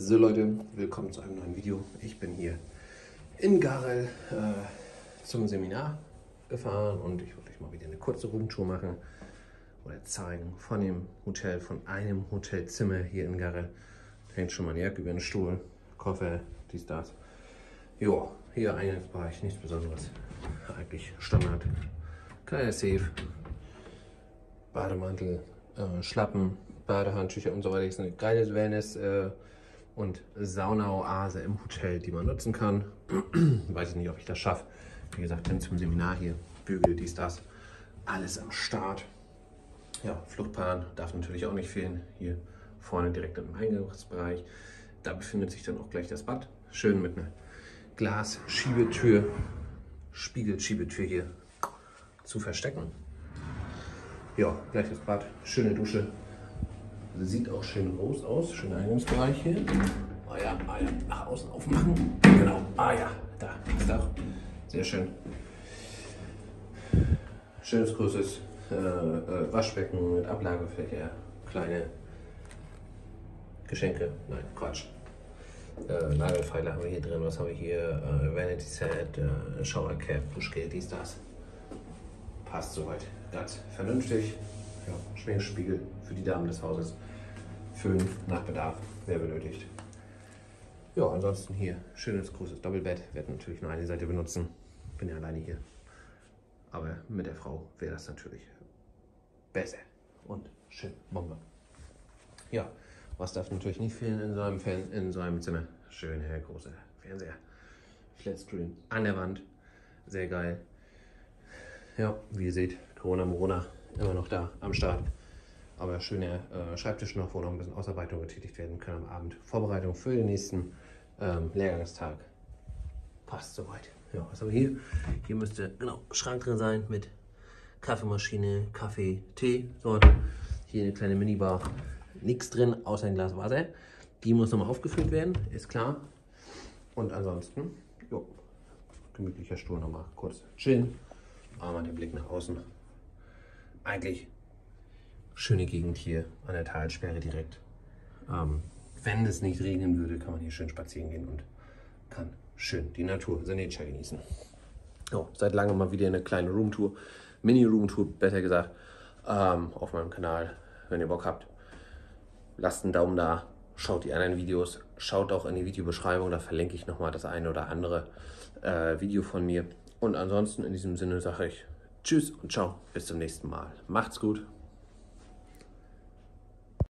So Leute, willkommen zu einem neuen Video. Ich bin hier in Garrel zum Seminar gefahren und ich wollte euch mal wieder eine kurze Rundtour machen oder zeigen von dem Hotel, von einem Hotelzimmer hier in Garrel. Da hängt schon mal eine Jacke über den Stuhl, Koffer, dies, das. Jo, hier Eingangsbereich, nichts Besonderes. Eigentlich Standard. Kleiner Safe, Bademantel, Schlappen, Badehandtücher und so weiter. Das ist eine geile Wellness- und Saunaoase im Hotel, die man nutzen kann. Weiß ich nicht, ob ich das schaffe. Wie gesagt, bin zum Seminar hier. Bügel, dies, das. Alles am Start. Ja, Fluchtplan darf natürlich auch nicht fehlen. Hier vorne direkt im Eingangsbereich. Da befindet sich dann auch gleich das Bad. Schön mit einer Glasschiebetür, Spiegelschiebetür hier zu verstecken. Ja, gleich das Bad. Schöne Dusche. Sieht auch schön groß aus, schöner Eingangsbereich hier. Ja, nach außen aufmachen. Genau, ja, da ist auch sehr schön. Schönes großes Waschbecken mit Ablagefläche, kleine Geschenke, nein, Quatsch. Nagelfeile haben wir hier drin, was haben wir hier? Vanity Set, Shower Cap, Duschgel, dies, das. Passt soweit, ganz vernünftig. Ja, Schminkspiegel für die Damen des Hauses. Föhn nach Bedarf, wer benötigt. Ja, ansonsten hier schönes großes Doppelbett. Wir werden natürlich nur eine Seite benutzen. Bin ja alleine hier. Aber mit der Frau wäre das natürlich besser und schön Bombe. Ja, was darf natürlich nicht fehlen in so einem Zimmer? Schöner großer Fernseher. Flatscreen an der Wand. Sehr geil. Ja, wie ihr seht, Corona immer noch da am Start. Aber schöner Schreibtisch noch, wo noch ein bisschen Ausarbeitung getätigt werden kann am Abend. Vorbereitung für den nächsten Lehrgangstag. Passt soweit. Ja, was haben wir hier? Hier müsste genau Schrank drin sein mit Kaffeemaschine, Kaffee, Tee, Sorte. Hier eine kleine Minibar. Nichts drin, außer ein Glas Wasser. Die muss nochmal aufgefüllt werden, ist klar. Und ansonsten, jo, gemütlicher Stuhl nochmal kurz chillen. Einmal den Blick nach außen. Eigentlich schöne Gegend hier an der Talsperre direkt. Wenn es nicht regnen würde, kann man hier schön spazieren gehen und kann schön die Natur, the nature genießen. Oh, seit langem mal wieder eine kleine Roomtour, Mini-Roomtour, besser gesagt, auf meinem Kanal. Wenn ihr Bock habt, lasst einen Daumen da, schaut die anderen Videos, schaut auch in die Videobeschreibung, da verlinke ich nochmal das eine oder andere Video von mir. Und ansonsten in diesem Sinne sage ich Tschüss und ciao, bis zum nächsten Mal. Macht's gut.